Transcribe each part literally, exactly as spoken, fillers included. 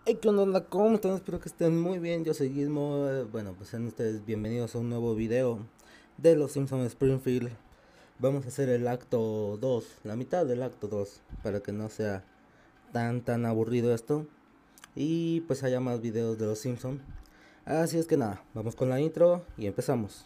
Hey, ¿qué onda? ¿Cómo están? Espero que estén muy bien. Yo soy Gizmo. eh, Bueno, pues sean ustedes bienvenidos a un nuevo video de Los Simpsons Springfield. Vamos a hacer el acto dos, la mitad del acto dos, para que no sea tan tan aburrido esto. Y pues haya más videos de Los Simpsons. Así es que nada, vamos con la intro y empezamos.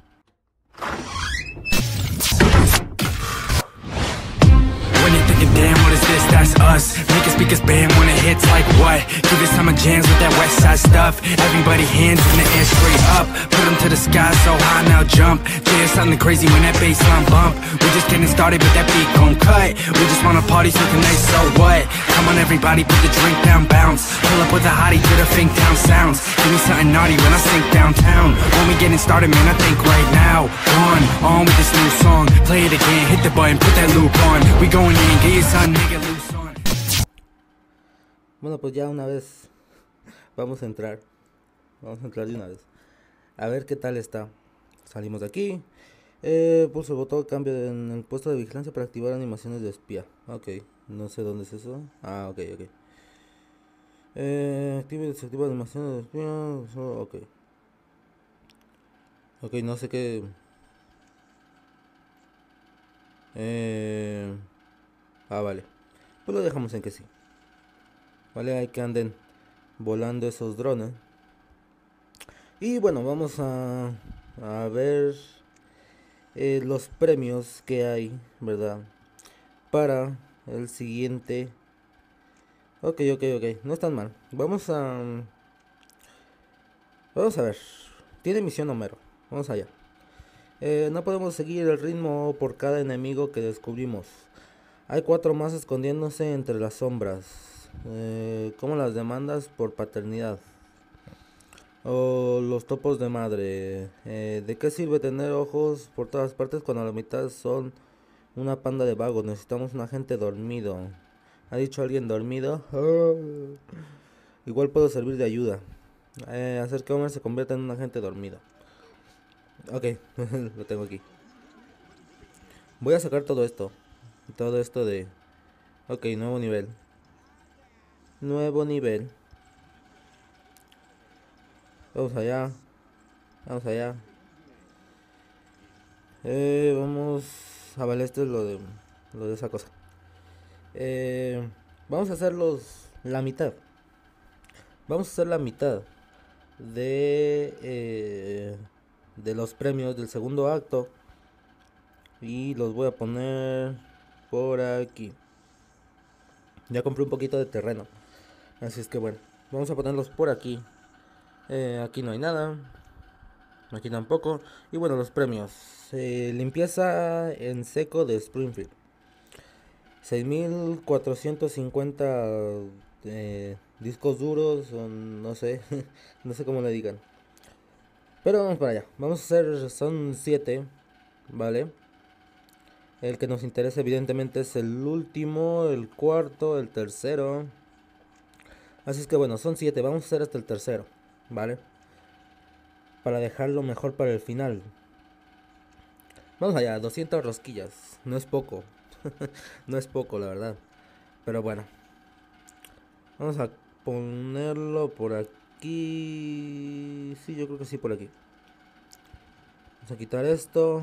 When you're thinking, damn, what is this? That's us. Make a speakers bam when it hits like what? Give it summer jams with that west side stuff. Everybody hands in the air straight up. Put them to the sky so high now jump. J S something crazy when that bassline bump. We just getting started but that beat gon' cut. We just wanna party so tonight, so what? Come on everybody, put the drink down, bounce. Pull up with a hottie to the Fink Town sounds. Give me something naughty when I sink downtown. When we getting started, man, I think right now. On, on with this new song. Play it again, hit the button, put that loop on. We going in, get your son, nigga, loose on. Bueno, pues ya una vez vamos a entrar. Vamos a entrar de una vez. A ver qué tal está. Salimos de aquí. Eh, pulso el botón cambio en el puesto de vigilancia para activar animaciones de espía. Ok, no sé dónde es eso. Ah, ok, ok. Eh, activa y desactiva animaciones de espía. so- Ok. Ok, no sé qué. Eh, ah, vale. Pues lo dejamos en que sí. Vale, hay que anden volando esos drones. Y bueno, vamos a, a ver eh, los premios que hay, ¿verdad? Para el siguiente. Ok, ok, ok. No están mal. Vamos a... Vamos a ver. Tiene misión Homero. Vamos allá. Eh, no podemos seguir el ritmo por cada enemigo que descubrimos. Hay cuatro más escondiéndose entre las sombras. Eh, como las demandas por paternidad. O los topos de madre. Eh, ¿de qué sirve tener ojos por todas partes cuando la mitad son una panda de vagos? Necesitamos un agente dormido. ¿Ha dicho alguien dormido? Igual puedo servir de ayuda. Eh, hacer que Homer se convierta en un agente dormido. Ok, lo tengo aquí. Voy a sacar todo esto. Todo esto de... Ok, nuevo nivel. Nuevo nivel. Vamos allá. Vamos allá. Eh, vamos... Ah, vale, esto es lo de... Lo de esa cosa. Eh, vamos a hacer los... La mitad. Vamos a hacer la mitad. De... Eh, de los premios del segundo acto. Y los voy a poner... Por aquí. Ya compré un poquito de terreno. Así es que bueno. Vamos a ponerlos por aquí. Eh, aquí no hay nada. Aquí tampoco. Y bueno, los premios. Eh, limpieza en seco de Springfield. seis mil cuatrocientos cincuenta eh, discos duros. O no sé. No sé cómo le digan. Pero vamos para allá. Vamos a hacer... Son siete. Vale. El que nos interesa evidentemente es el último. El cuarto. El tercero. Así es que bueno, son siete. Vamos a hacer hasta el tercero. Vale. Para dejarlo mejor para el final. Vamos allá, doscientas rosquillas. No es poco. No es poco, la verdad. Pero bueno. Vamos a ponerlo por aquí. Sí, yo creo que sí, por aquí. Vamos a quitar esto.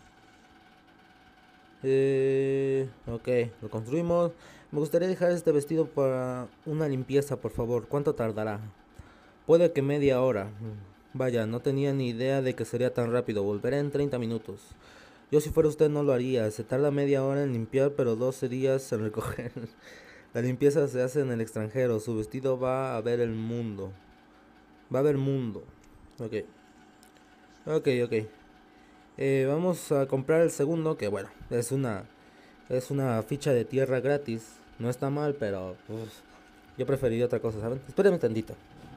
Eh, ok, lo construimos. Me gustaría dejar este vestido para una limpieza, por favor. ¿Cuánto tardará? Puede que media hora. Vaya, no tenía ni idea de que sería tan rápido. Volveré en treinta minutos. Yo si fuera usted no lo haría. Se tarda media hora en limpiar, pero doce días en recoger. La limpieza se hace en el extranjero. Su vestido va a ver el mundo. Va a ver mundo. Ok. Ok, ok. Eh, vamos a comprar el segundo, que bueno, es una es una ficha de tierra gratis. No está mal, pero uf, yo preferiría otra cosa, ¿saben? Espérenme tantito.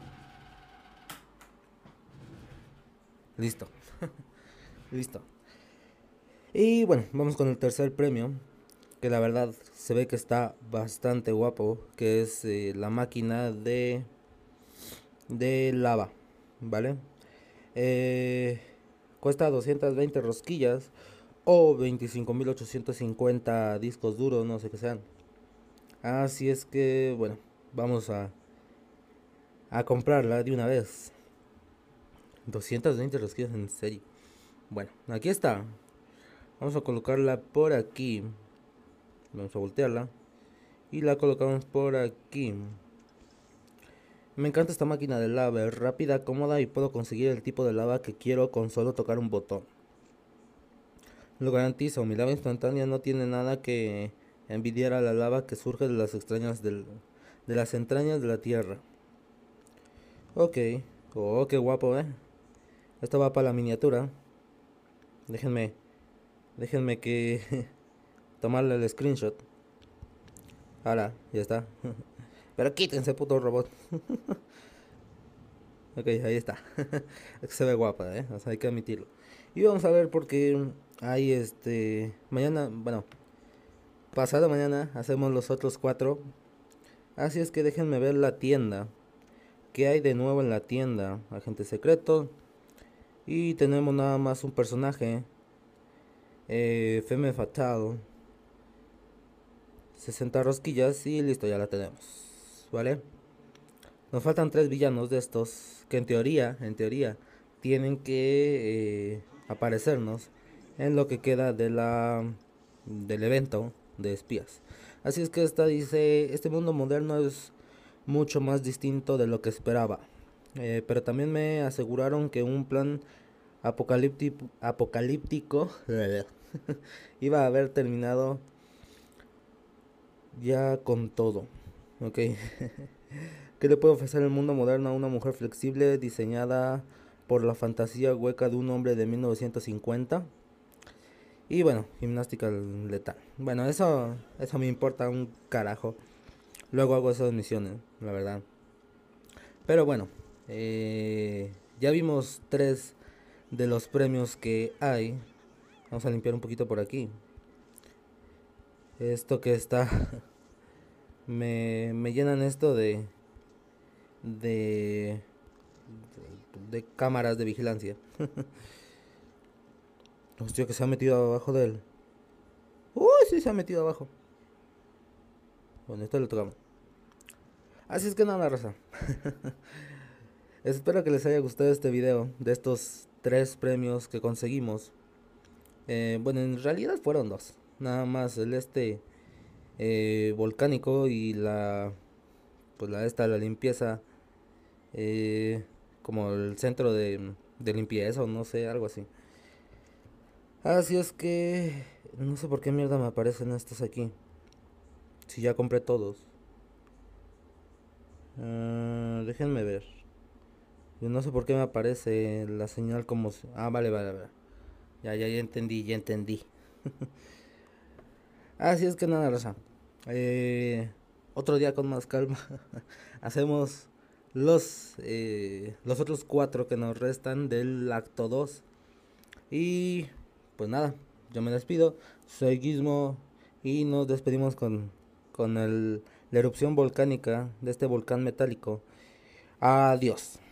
Listo. Listo. Y bueno, vamos con el tercer premio, que la verdad se ve que está bastante guapo, que es eh, la máquina de de lava, ¿vale? Eh, cuesta doscientas veinte rosquillas o veinticinco mil ochocientos cincuenta discos duros, no sé qué sean. Así es que, bueno, vamos a a comprarla de una vez. doscientos veinte rosquillas, en serio. Bueno, aquí está. Vamos a colocarla por aquí. Vamos a voltearla. Y la colocamos por aquí. Me encanta esta máquina de lava. Es rápida, cómoda y puedo conseguir el tipo de lava que quiero con solo tocar un botón. Lo garantizo, mi lava instantánea no tiene nada que envidiar a la lava que surge de las extrañas del, de las entrañas de la tierra. Ok. Oh, qué guapo, eh. Esto va para la miniatura. Déjenme. Déjenme que tomarle el screenshot. Ahora, ya está. Pero quítense, puto robot. Ok, ahí está. Se ve guapa, eh. O sea, hay que admitirlo. Y vamos a ver porque hay este. Mañana, bueno. Pasado mañana hacemos los otros cuatro. Así es que déjenme ver la tienda. ¿Qué hay de nuevo en la tienda? Agente secreto. Y tenemos nada más un personaje. Eh, Femme Fatal. sesenta rosquillas y listo, ya la tenemos. ¿Vale? Nos faltan tres villanos de estos. Que en teoría, en teoría, tienen que eh, aparecernos en lo que queda de la del evento de espías. Así es que esta dice, este mundo moderno es mucho más distinto de lo que esperaba. Eh, pero también me aseguraron que un plan apocalíptico, apocalíptico iba a haber terminado ya con todo. Ok. ¿Qué le puede ofrecer el mundo moderno a una mujer flexible diseñada por la fantasía hueca de un hombre de mil novecientos cincuenta? Y bueno, gimnástica letal. Bueno, eso, eso me importa un carajo. Luego hago esas misiones, la verdad. Pero bueno, eh, ya vimos tres de los premios que hay. Vamos a limpiar un poquito por aquí. Esto que está... me, me llenan esto de... De... De, de cámaras de vigilancia. Hostia, que se ha metido abajo de él. Uy, sí se ha metido abajo. Bueno, esto lo tocamos. Así es que nada, raza. Espero que les haya gustado este video de estos tres premios que conseguimos. Eh, bueno, en realidad fueron dos. Nada más el este eh, volcánico y la pues la esta la limpieza eh, como el centro de, de limpieza o no sé, algo así. Así es que no sé por qué mierda me aparecen estos aquí. Si ya compré todos. Uh, déjenme ver. Yo no sé por qué me aparece la señal como... Ah, vale, vale, vale. Ya, ya, ya entendí, ya entendí. Así es que nada, raza. Eh, otro día con más calma. Hacemos los, eh, los otros cuatro que nos restan del acto dos. Y pues nada, yo me despido. Soy Gizmo y nos despedimos con, con el, la erupción volcánica de este volcán metálico. Adiós.